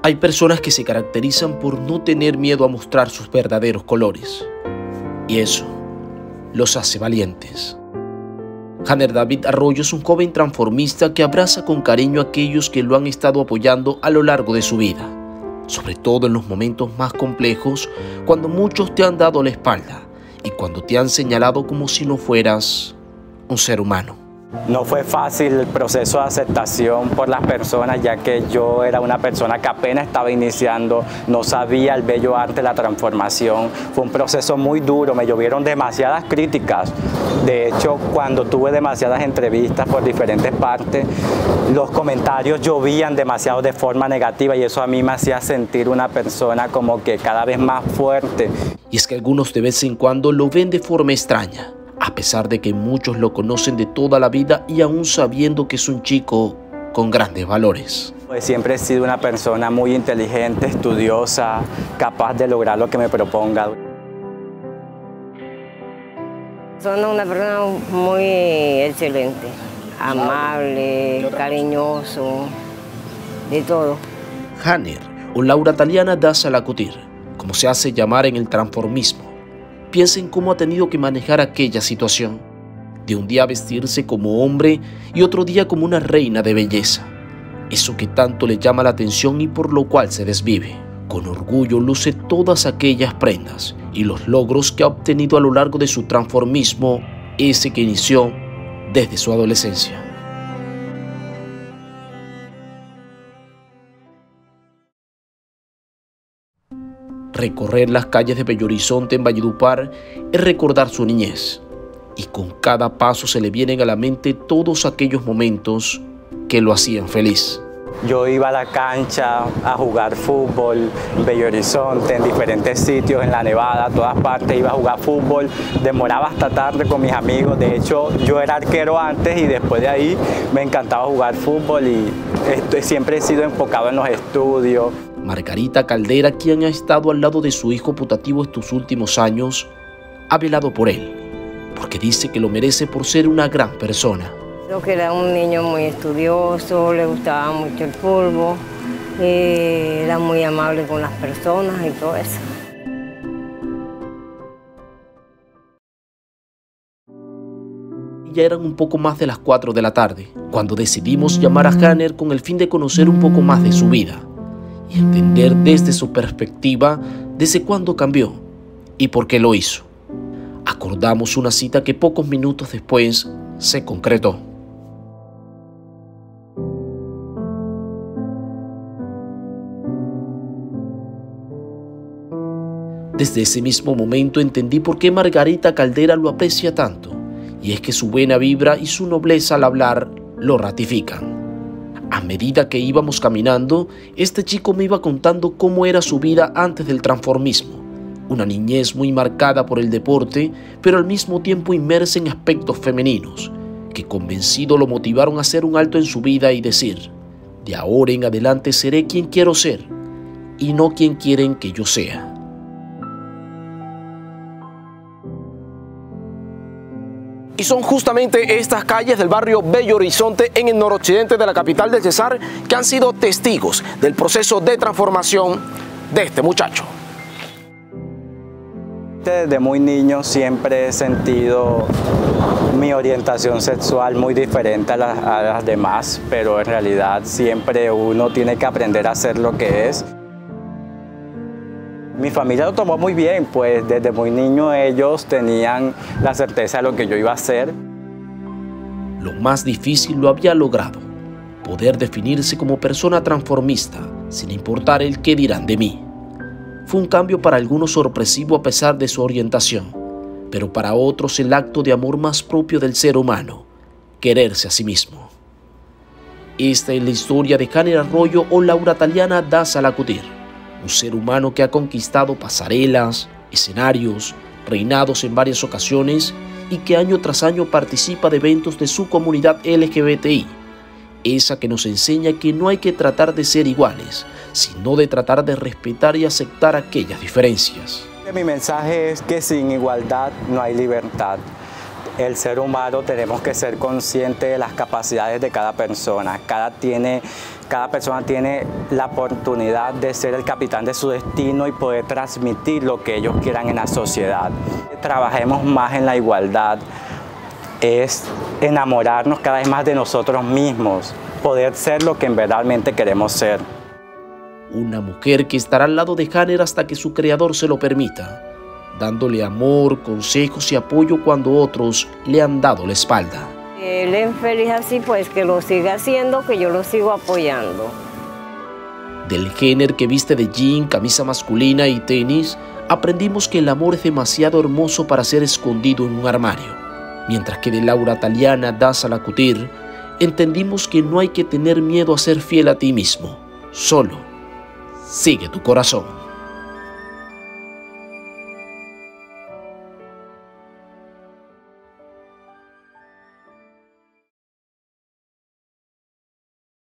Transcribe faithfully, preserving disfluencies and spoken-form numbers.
Hay personas que se caracterizan por no tener miedo a mostrar sus verdaderos colores. Y eso los hace valientes. Hanner David Arroyo es un joven transformista que abraza con cariño a aquellos que lo han estado apoyando a lo largo de su vida, sobre todo en los momentos más complejos, cuando muchos te han dado la espalda y cuando te han señalado como si no fueras un ser humano. No fue fácil el proceso de aceptación por las personas, ya que yo era una persona que apenas estaba iniciando, no sabía el bello arte de la transformación. Fue un proceso muy duro, me llovieron demasiadas críticas. De hecho, cuando tuve demasiadas entrevistas por diferentes partes, los comentarios llovían demasiado de forma negativa y eso a mí me hacía sentir una persona como que cada vez más fuerte. Y es que algunos de vez en cuando lo ven de forma extraña, a pesar de que muchos lo conocen de toda la vida y aún sabiendo que es un chico con grandes valores. Pues siempre he sido una persona muy inteligente, estudiosa, capaz de lograr lo que me proponga. Soy una persona muy excelente, amable, cariñoso, de todo. Hanner, o Laura Taliana Daza Lacutir, como se hace llamar en el transformismo, piensa en cómo ha tenido que manejar aquella situación, de un día vestirse como hombre y otro día como una reina de belleza. Eso que tanto le llama la atención y por lo cual se desvive. Con orgullo luce todas aquellas prendas y los logros que ha obtenido a lo largo de su transformismo, ese que inició desde su adolescencia. Recorrer las calles de Bello Horizonte en Valledupar es recordar su niñez, y con cada paso se le vienen a la mente todos aquellos momentos que lo hacían feliz. Yo iba a la cancha a jugar fútbol en Bello Horizonte, en diferentes sitios, en la Nevada, todas partes, iba a jugar fútbol, demoraba hasta tarde con mis amigos. De hecho, yo era arquero antes y después de ahí me encantaba jugar fútbol y esto, siempre he sido enfocado en los estudios. Margarita Caldera, quien ha estado al lado de su hijo putativo estos últimos años, ha velado por él, porque dice que lo merece por ser una gran persona. Creo que era un niño muy estudioso, le gustaba mucho el fútbol, eh, era muy amable con las personas y todo eso. Ya eran un poco más de las cuatro de la tarde, cuando decidimos llamar a Hanner con el fin de conocer un poco más de su vida y entender desde su perspectiva desde cuándo cambió y por qué lo hizo. Acordamos una cita que pocos minutos después se concretó. Desde ese mismo momento entendí por qué Margarita Caldera lo aprecia tanto, y es que su buena vibra y su nobleza al hablar lo ratifican. A medida que íbamos caminando, este chico me iba contando cómo era su vida antes del transformismo. Una niñez muy marcada por el deporte, pero al mismo tiempo inmersa en aspectos femeninos, que convencido lo motivaron a hacer un alto en su vida y decir: de ahora en adelante seré quien quiero ser, y no quien quieren que yo sea. Y son justamente estas calles del barrio Bello Horizonte en el noroccidente de la capital del Cesar que han sido testigos del proceso de transformación de este muchacho. Desde muy niño siempre he sentido mi orientación sexual muy diferente a las, a las demás, pero en realidad siempre uno tiene que aprender a ser lo que es. Mi familia lo tomó muy bien, pues desde muy niño ellos tenían la certeza de lo que yo iba a hacer. Lo más difícil lo había logrado, poder definirse como persona transformista, sin importar el qué dirán de mí. Fue un cambio para algunos sorpresivo a pesar de su orientación, pero para otros el acto de amor más propio del ser humano, quererse a sí mismo. Esta es la historia de Hanner Arroyo o Laura Taliana Daza Lacutir, un ser humano que ha conquistado pasarelas, escenarios, reinados en varias ocasiones y que año tras año participa de eventos de su comunidad L G B T I, esa que nos enseña que no hay que tratar de ser iguales, sino de tratar de respetar y aceptar aquellas diferencias. Mi mensaje es que sin igualdad no hay libertad. el ser humano tenemos que ser conscientes de las capacidades de cada persona. Cada, tiene, cada persona tiene la oportunidad de ser el capitán de su destino y poder transmitir lo que ellos quieran en la sociedad. Trabajemos más en la igualdad, es enamorarnos cada vez más de nosotros mismos, poder ser lo que verdaderamente queremos ser. Una mujer que estará al lado de Hanner hasta que su creador se lo permita, dándole amor, consejos y apoyo cuando otros le han dado la espalda. Él es feliz así, pues que lo siga haciendo, que yo lo sigo apoyando. Del Hanner que viste de jean, camisa masculina y tenis, aprendimos que el amor es demasiado hermoso para ser escondido en un armario. Mientras que de Laura Taliana Daza Lacutir, entendimos que no hay que tener miedo a ser fiel a ti mismo. Solo sigue tu corazón.